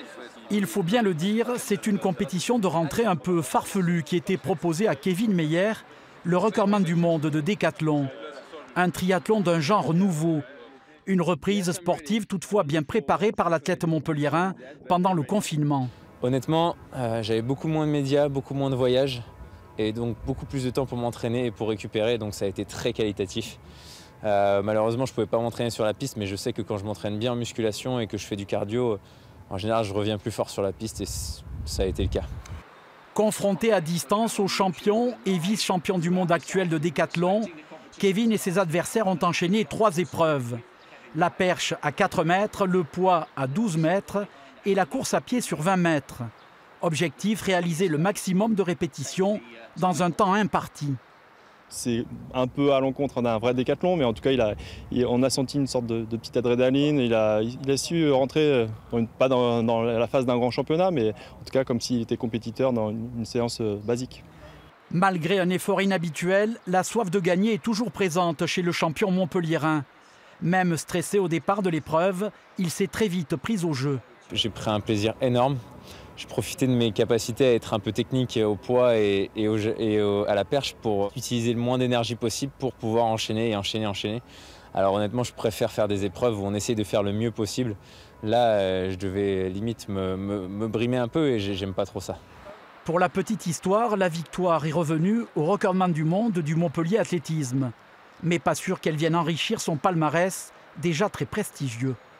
Il faut bien le dire, c'est une compétition de rentrée un peu farfelue qui était proposée à Kevin Meyer, le recordman du monde de décathlon. Un triathlon d'un genre nouveau. Une reprise sportive toutefois bien préparée par l'athlète montpelliérain pendant le confinement. Honnêtement, j'avais beaucoup moins de médias, beaucoup moins de voyages et donc beaucoup plus de temps pour m'entraîner et pour récupérer, donc ça a été très qualitatif. Malheureusement, je ne pouvais pas m'entraîner sur la piste, mais je sais que quand je m'entraîne bien en musculation et que je fais du cardio, en général, je reviens plus fort sur la piste et ça a été le cas. Confronté à distance aux champions et vice-champions du monde actuel de décathlon, Kevin et ses adversaires ont enchaîné 3 épreuves. La perche à 4 mètres, le poids à 12 mètres et la course à pied sur 20 mètres. Objectif, réaliser le maximum de répétitions dans un temps imparti. C'est un peu à l'encontre d'un vrai décathlon, mais en tout cas, on a senti une sorte de petite adrénaline. Il a su rentrer, pas dans la phase d'un grand championnat, mais en tout cas comme s'il était compétiteur dans une séance basique. Malgré un effort inhabituel, la soif de gagner est toujours présente chez le champion montpelliérain. Même stressé au départ de l'épreuve, il s'est très vite pris au jeu. J'ai pris un plaisir énorme. Je profitais de mes capacités à être un peu technique au poids et à la perche pour utiliser le moins d'énergie possible pour pouvoir enchaîner. Alors honnêtement, je préfère faire des épreuves où on essaie de faire le mieux possible. Là, je devais limite me brimer un peu et j'aime pas trop ça. Pour la petite histoire, la victoire est revenue au recordman du monde du Montpellier Athlétisme. Mais pas sûr qu'elle vienne enrichir son palmarès, déjà très prestigieux.